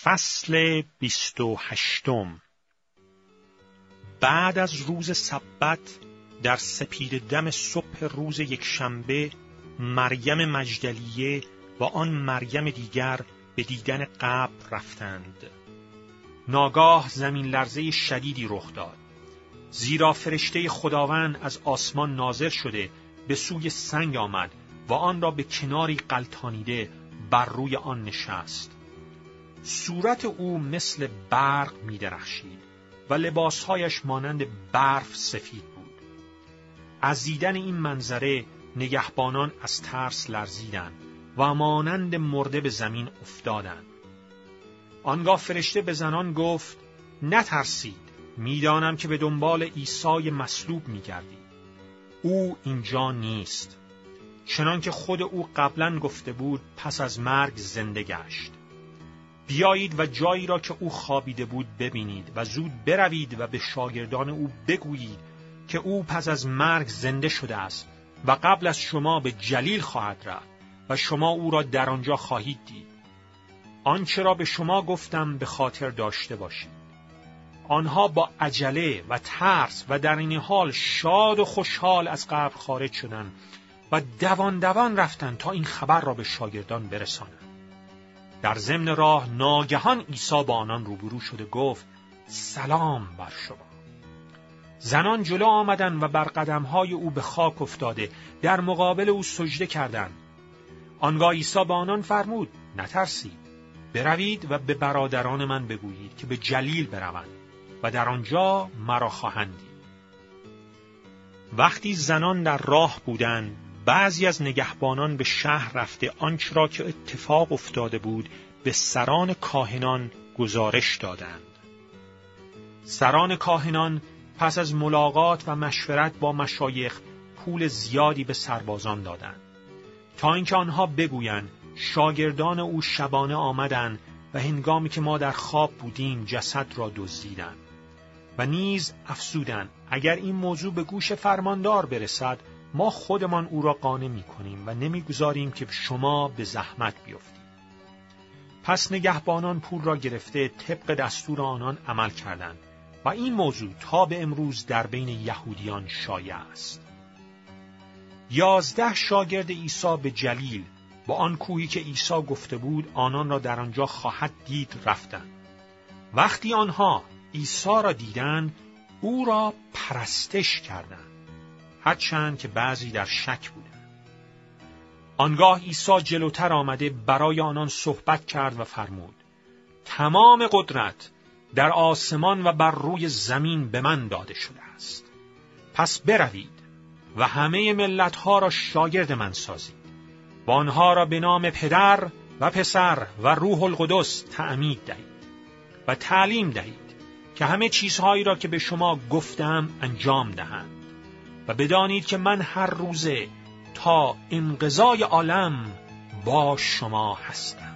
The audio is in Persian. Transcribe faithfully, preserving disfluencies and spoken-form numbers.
فصل بیست و هشتم. بعد از روز سبت در سپید دم صبح روز یکشنبه مریم مجدلیه و آن مریم دیگر به دیدن قبر رفتند. ناگاه زمین لرزه شدیدی رخ داد، زیرا فرشته خداوند از آسمان نازل شده به سوی سنگ آمد و آن را به کناری غلطانیده بر روی آن نشست. صورت او مثل برق می درخشید و لباسهایش مانند برف سفید بود. از دیدن این منظره نگهبانان از ترس لرزیدند و مانند مرده به زمین افتادند. آنگاه فرشته به زنان گفت: نترسید، میدانم که به دنبال عیسی مصلوب می‌گردید. او اینجا نیست، چنان که خود او قبلا گفته بود پس از مرگ زنده گشت. بیایید و جایی را که او خوابیده بود ببینید و زود بروید و به شاگردان او بگویید که او پس از مرگ زنده شده است و قبل از شما به جلیل خواهد رفت و شما او را در آنجا خواهید دید. آنچه را به شما گفتم به خاطر داشته باشید. آنها با عجله و ترس و در این حال شاد و خوشحال از قبر خارج شدند و دوان دوان رفتند تا این خبر را به شاگردان برسانند. در ضمن راه ناگهان عیسی با آنان روبرو شده گفت: سلام بر شما. زنان جلو آمدند و بر قدمهای او به خاک افتاده در مقابل او سجده کردند. آنگاه عیسی به آنان فرمود: نترسید، بروید و به برادران من بگویید که به جلیل بروند و در آنجا مرا خواهند دید. وقتی زنان در راه بودند، بعضی از نگهبانان به شهر رفته آنچه را که اتفاق افتاده بود به سران کاهنان گزارش دادند. سران کاهنان پس از ملاقات و مشورت با مشایخ پول زیادی به سربازان دادند تا اینکه آنها بگویند شاگردان او شبانه آمدند و هنگامی که ما در خواب بودیم جسد را دزدیدند. و نیز افزودند اگر این موضوع به گوش فرماندار برسد ما خودمان او را قانع می‌کنیم و نمی‌گذاریم که شما به زحمت بیفتید. پس نگهبانان پول را گرفته طبق دستور آنان عمل کردند و این موضوع تا به امروز در بین یهودیان شایع است. یازده شاگرد عیسی به جلیل با آن کوهی که عیسی گفته بود آنان را در آنجا خواهد دید رفتند. وقتی آنها عیسی را دیدند او را پرستش کردند، هرچند که بعضی در شک بودند. آنگاه عیسی جلوتر آمده برای آنان صحبت کرد و فرمود: تمام قدرت در آسمان و بر روی زمین به من داده شده است. پس بروید و همه ملت‌ها را شاگرد من سازید و آنها را به نام پدر و پسر و روح القدس تعمید دهید و تعلیم دهید که همه چیزهایی را که به شما گفتم انجام دهند و بدانید که من هر روزه تا انقضای عالم با شما هستم.